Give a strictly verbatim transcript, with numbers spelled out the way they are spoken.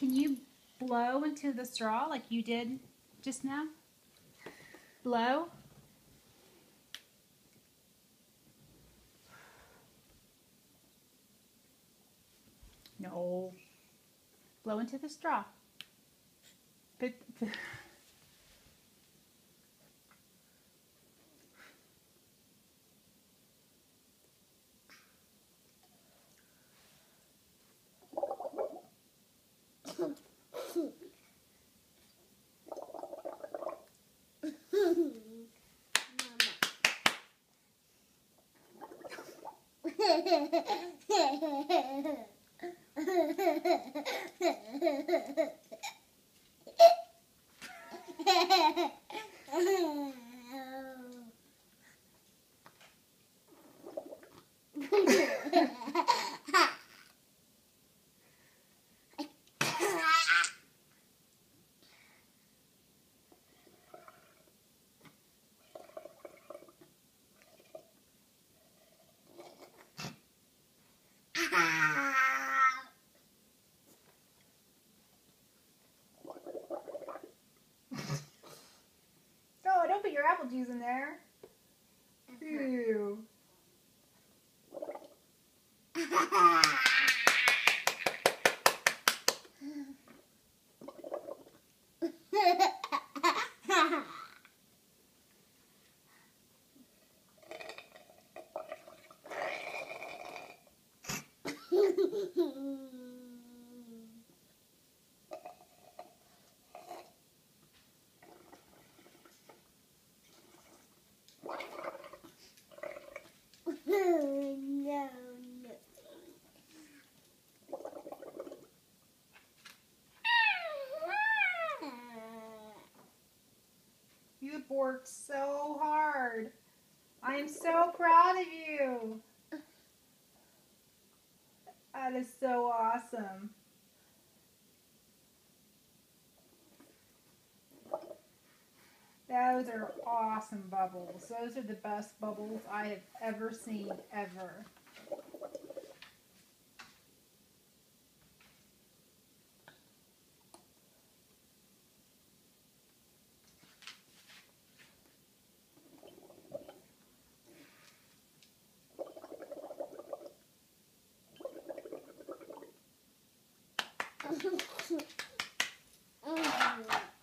can you blow into the straw like you did just now? Blow. No. Blow into the straw. Put, put. Oh, don't put your apple juice in there. Ew. No, no. You worked so hard. I am so proud of you. That is so awesome. Those are awesome bubbles. Those are the best bubbles I have ever seen, ever. Mm-hmm.